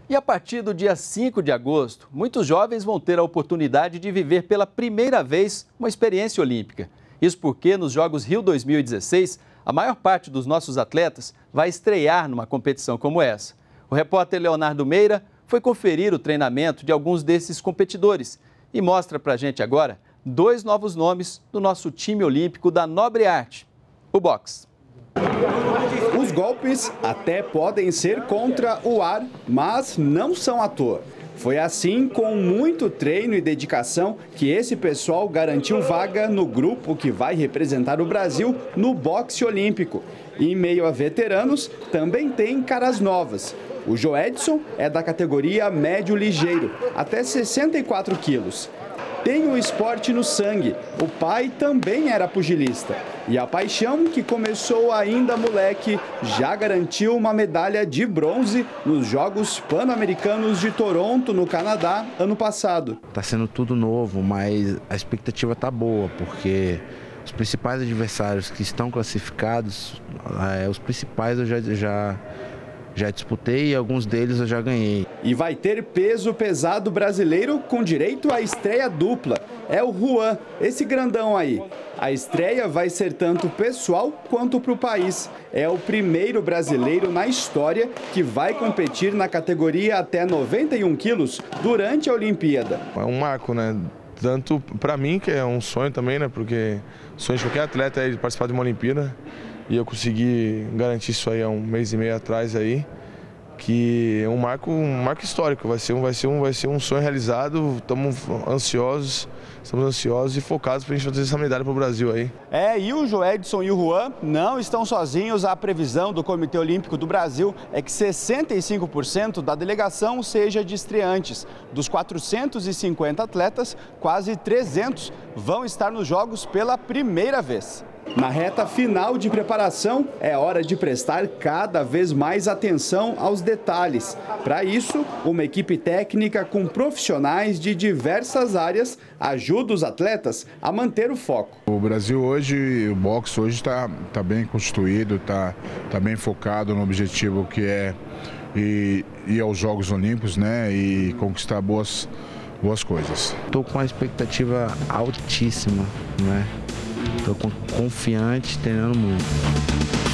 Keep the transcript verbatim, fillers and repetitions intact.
E a partir do dia cinco de agosto, muitos jovens vão ter a oportunidade de viver pela primeira vez uma experiência olímpica. Isso porque nos Jogos Rio dois mil e dezesseis, a maior parte dos nossos atletas vai estrear numa competição como essa. O repórter Leonardo Meira foi conferir o treinamento de alguns desses competidores e mostra pra gente agora dois novos nomes do nosso time olímpico da nobre arte, o boxe. Os golpes até podem ser contra o ar, mas não são à toa. Foi assim, com muito treino e dedicação, que esse pessoal garantiu vaga no grupo que vai representar o Brasil no boxe olímpico. E em meio a veteranos, também tem caras novas. O Joedson é da categoria médio ligeiro, até sessenta e quatro quilos. Tem o esporte no sangue. O pai também era pugilista. E a paixão, que começou ainda moleque, já garantiu uma medalha de bronze nos Jogos Pan-Americanos de Toronto, no Canadá, ano passado. Tá sendo tudo novo, mas a expectativa tá boa, porque os principais adversários que estão classificados, é, os principais eu já... já... Já disputei e alguns deles eu já ganhei. E vai ter peso pesado brasileiro com direito à estreia dupla. É o Juan, esse grandão aí. A estreia vai ser tanto pessoal quanto para o país. É o primeiro brasileiro na história que vai competir na categoria até noventa e um quilos durante a Olimpíada. É um marco, né? Tanto para mim, que é um sonho também, né? Porque o sonho de qualquer atleta é participar de uma Olimpíada. E eu consegui garantir isso aí há um mês e meio atrás aí, que é um marco, um marco histórico, vai ser um, vai ser um, vai ser um sonho realizado. Estamos ansiosos, estamos ansiosos e focados para a gente fazer essa medalha para o Brasil aí. É, e o Joedson e o Juan não estão sozinhos. A previsão do Comitê Olímpico do Brasil é que sessenta e cinco por cento da delegação seja de estreantes. Dos quatrocentos e cinquenta atletas, quase trezentos vão estar nos Jogos pela primeira vez. Na reta final de preparação, é hora de prestar cada vez mais atenção aos detalhes. Para isso, uma equipe técnica com profissionais de diversas áreas ajuda os atletas a manter o foco. O Brasil hoje, o boxe hoje está tá bem constituído, está tá bem focado no objetivo que é ir, ir aos Jogos Olímpicos, né, e conquistar boas, boas coisas. Estou com uma expectativa altíssima, né? Estou confiante, treinando muito.